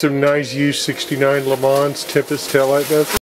Some nice used '69 LeMans Tempest taillight bezel.